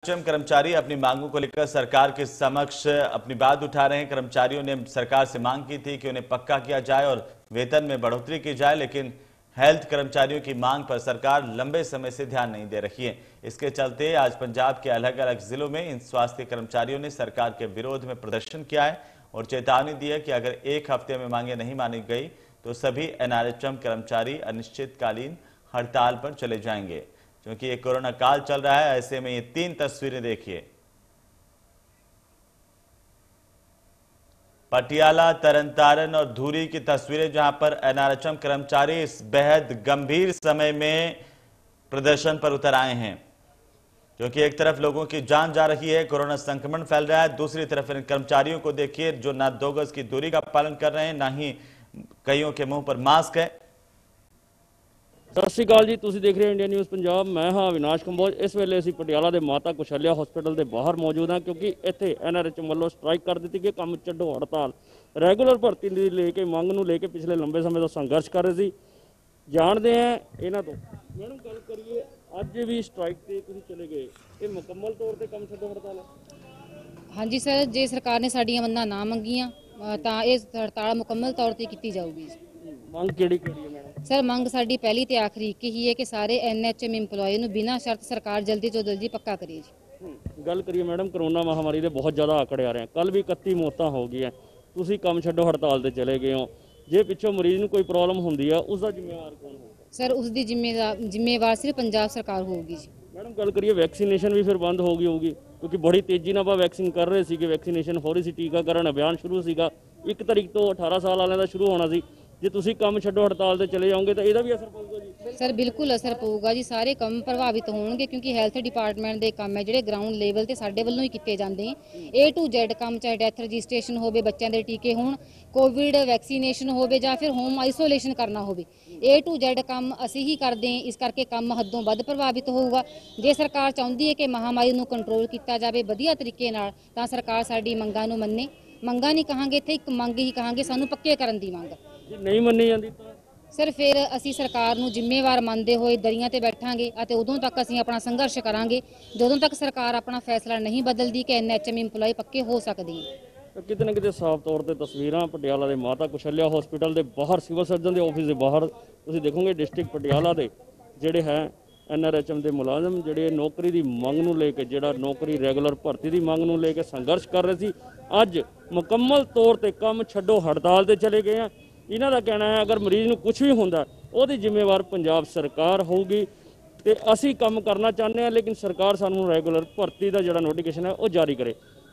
कर्मचारी अपनी मांगों को लेकर सरकार के समक्ष अपनी बात उठा रहे हैं। कर्मचारियों ने सरकार से मांग की थी कि उन्हें पक्का किया जाए और वेतन में बढ़ोतरी की जाए, लेकिन हेल्थ कर्मचारियों की मांग पर सरकार लंबे समय से ध्यान नहीं दे रही है। इसके चलते आज पंजाब के अलग अलग जिलों में इन स्वास्थ्य कर्मचारियों ने सरकार के विरोध में प्रदर्शन किया है और चेतावनी दी है कि अगर एक हफ्ते में मांगे नहीं मानी गई तो सभी एनआरएचएम कर्मचारी अनिश्चितकालीन हड़ताल पर चले जाएंगे। क्योंकि ये कोरोना काल चल रहा है, ऐसे में ये 3 तस्वीरें देखिए। पटियाला, तरनतारन और धुरी की तस्वीरें, जहां पर एनआरएचएम कर्मचारी इस बेहद गंभीर समय में प्रदर्शन पर उतर आए हैं। क्योंकि एक तरफ लोगों की जान जा रही है, कोरोना संक्रमण फैल रहा है, दूसरी तरफ इन कर्मचारियों को देखिए जो ना 2 गज की दूरी का पालन कर रहे हैं, ना ही कईयों के मुंह पर मास्क है। सत श्री अकाल जी, तुसीं देख रहे हो इंडिया न्यूज़ पंजाब। मैं हाँ अविनाश कंबोज। इस वेले असीं पटियाला के माता कुशल्या हॉस्पिटल के बाहर मौजूद हाँ, क्योंकि इत्थे एनआरएचएम वालों स्ट्राइक कर दी गई, काम छड्डो हड़ताल रैगूलर भर्ती लेके मंग नूं लेके पिछले लंबे समय तो संघर्ष कर रहे सी। जानते हैं इन्हां तो। मैडम गल करिए, अज भी स्ट्राइक ते तुसीं चले गए, ये मुकम्मल तौर पर काम छड्डो हड़ताल है? हाँ जी सर, जे सरकार ने साडियां मंगां ना मंगियां तां इह हड़ताल मुकम्मल तौर पर की जाऊगी। मंग किहड़ी है मैडम? सर मंग साडी पहली ते आखिरी एक ही है कि सारे एनएचएम इंपलॉय नूं बिना शर्त सरकार जल्दी तो जल्दी पक्का करे जी। गल करिए मैडम, करोना महामारी के बहुत ज़्यादा आंकड़े आ रहे हैं। कल भी 31 मौतां हो गई हैं, तुसीं काम छड्डो हड़ताल ते चले गए हो। जे पिछों मरीज नूं कोई प्रॉब्लम होंदी है, उसका जिम्मेवार कौन होगा? सर उसकी जिम्मेवार सिर्फ पंजाब सरकार होगी जी। मैडम गल करिए, वैक्सीनेशन भी फिर बंद हो गई होगी, क्योंकि बड़ी तेजी नाल आप वैक्सीन कर रहे थे, वैक्सीनेशन हो रही सी, टीकाकरण अभियान शुरू सीगा 1 तारीख तो 18 साल वालों का शुरू होना सी। जे तुसीं काम छड्डो हड़ताल ते चले जाओगे तो इसका भी असर पऊगा जी? सर बिल्कुल असर पऊगा जी, सारे काम प्रभावित होणगे, क्योंकि हैल्थ डिपार्टमेंट के काम है जिहड़े ग्राउंड लेवल ते साडे वल्लों ही कीते जांदे हैं। A to Z काम, चाहे डेथ रजिस्ट्रेशन होवे, बच्चों के टीके होण, कोविड वैक्सीनेशन होवे जां फिर होम आइसोलेशन करना होवे, A to Z काम असीं ही करदे हैं। इस करके काम हदों वध प्रभावित होऊगा। जे सरकार चाहुंदी है कि महामारी नूं कंट्रोल किया जाए वधिया तरीके नाल, तां सरकार साडी मंगां नूं मन्ने। मंगां नहीं कहांगे, इत्थे एक मंग ही कहांगे, सानूं पक्के करन दी मंग। जे नहीं मन्नी जांदी तां सर फिर असी सरकार नूं जिम्मेवार मानते हुए दरियां ते बैठांगे अते उदों तक असीं अपना संघर्ष करांगे जदों तक सरकार अपना फैसला नहीं बदलती कि एनएचएम इंपलॉय पक्के हो सकते हैं। किते ना किते साफ तौर पर तस्वीरां पटियाला के माता कुशल्या हॉस्पिटल के बाहर, सिविल सर्जन के ऑफिस के बाहर तुसीं देखोगे डिस्ट्रिक्ट पटियाला के जिहड़े है एनआरएचएम के मुलाजम जिहड़े नौकरी की मंग नूं लेके, जिहड़ा नौकरी रैगूलर भर्ती की मंग नूं लेके संघर्ष कर रहे सी, अज मुकम्मल तौर पर काम छड्डो हड़ताल ते चले गए हैं। इन्हां दा कहना है अगर मरीज नूं कुछ भी होंदा उहदी जिम्मेवार पंजाब सरकार होगी। ते असीं काम करना चाहते हैं, लेकिन सरकार सानूं रैगूलर भर्ती का जिहड़ा नोटिफिकेशन है वो जारी करे।